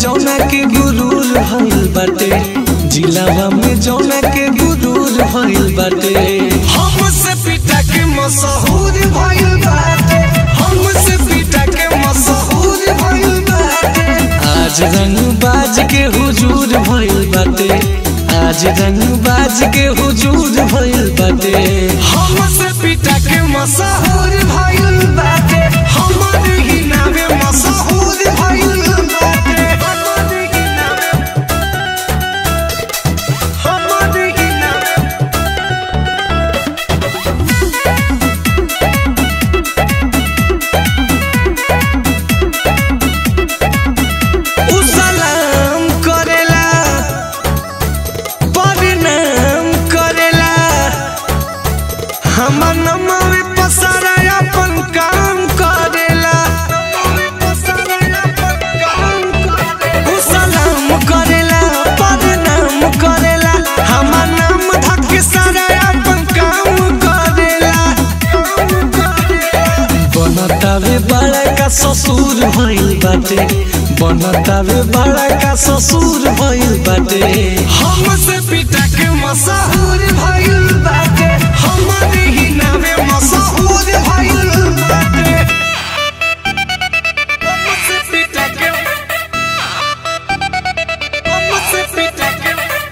जौना के गुरूर भइल बाटे, जिलावा में जौना के गुरूर भइल बाटे। हमसे पिटा के मशहूर भइल बाटे, हमसे पिटा के मशहूर भइल बाटे। आज रंगबाज के हुजूर भइल बाटे, आज रंगबाज के हुजूर भइल बाटे। हमसे पिटा के मशहूर भइल बाटे, हमारे ही नामे मशहूर भइल बाटे। हमारे ही नामे उ सलाम करेला, प्रणाम करेला, हमर नमवे पसारा अपन काम करेला। उ सलाम करेला, प्रणाम करेला, हमर नाम धक सारा अपन काम करेला। बनतावे बड़ा का ससुर भइल बाटे, बनतावे बड़ा का ससुर भइल बाटे। हमसे पिटा के मशहूर भइल बाटे, हमारे ही नामे मशहूर भइल बाटे। हमसे पिटा के, हमसे पिटा के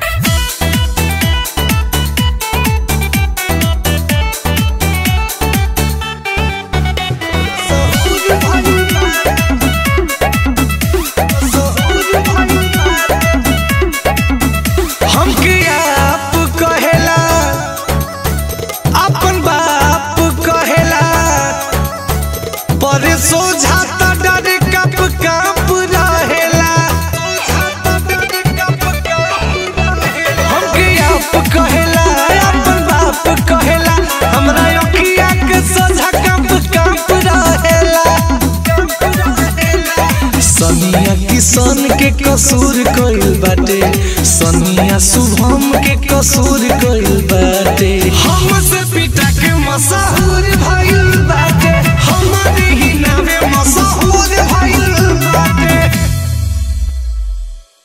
हमके आप कहेला, अपन बाप कहेला, पर सोझाता डर कप कांप रहेला। हमके आप कहेला, अपन बाप कहेला, हमरा अखिया के सोझा कांप रहेला। सनिया किसान के कसूर कइल बाटे, सनिया